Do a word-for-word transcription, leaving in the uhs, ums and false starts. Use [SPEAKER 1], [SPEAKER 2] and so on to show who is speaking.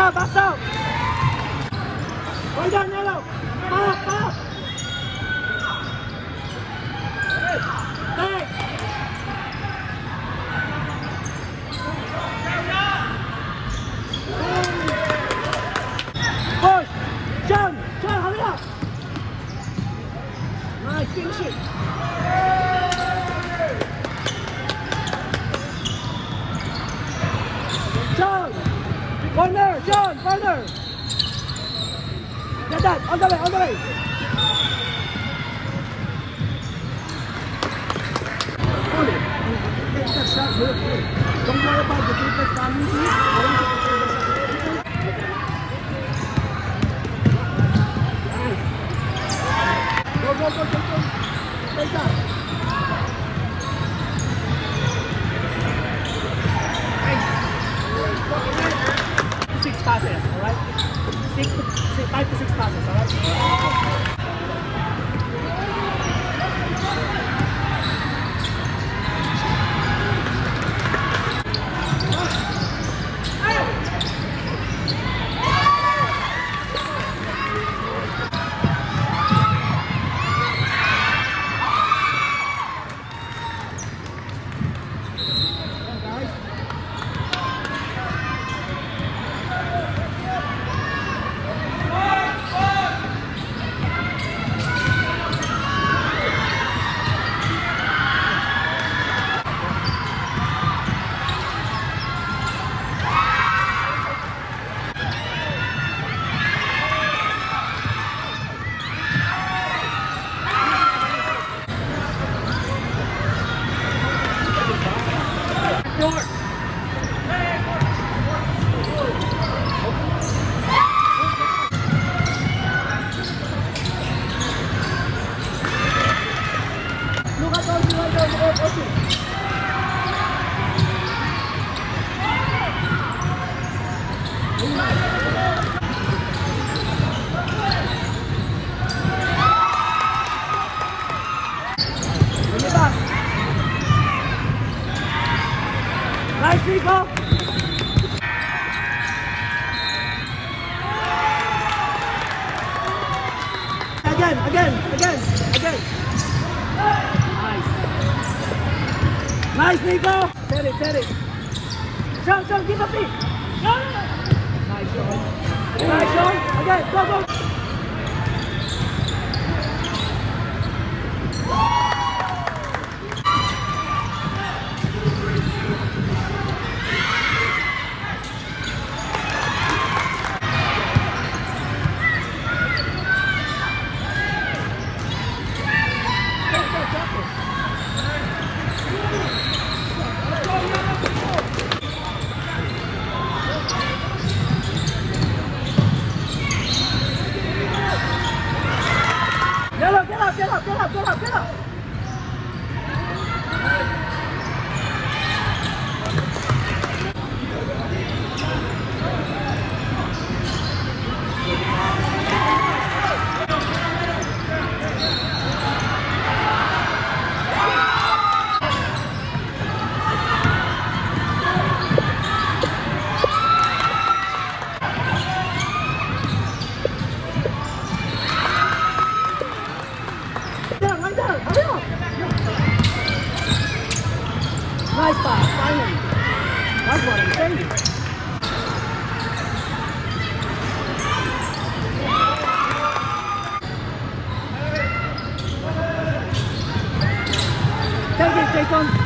[SPEAKER 1] out, pass out. Right down, yellow. Pass, pass. Hey. Push. John, John, hurry up. Nice, finish it. John, corner, John, corner. Get that, on the way, on the way. Hold it. Take that shot, look, look. Don't worry about the people standing here. Go, go, go, go, go. Take that. Six passes, alright? Six to six, five to six passes, alright? Short. Look at those right there, look at nice, Nico! Again, again, again, again. Nice. Nice, Nico! Set it, set it. Jump, jump, give a beat. Nice, Sean. Nice, Sean. Again, go, go. Get up, get up, get up, get up, get up, get up. Nice pass, finally. That's what I'm saying. Take it, Jason.